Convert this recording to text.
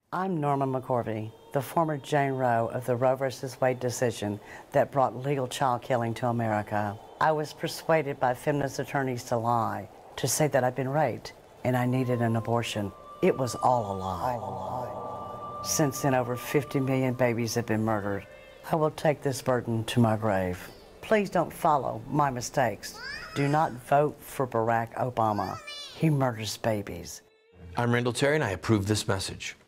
I'm Norma McCorvey, the former Jane Roe of the Roe v. Wade decision that brought legal child killing to America. I was persuaded by feminist attorneys to lie, to say that I'd been raped and I needed an abortion. It was all a lie. Since then, over 50 million babies have been murdered. I will take this burden to my grave. Please don't follow my mistakes. Do not vote for Barack Obama. He murders babies. I'm Randall and I approve this message.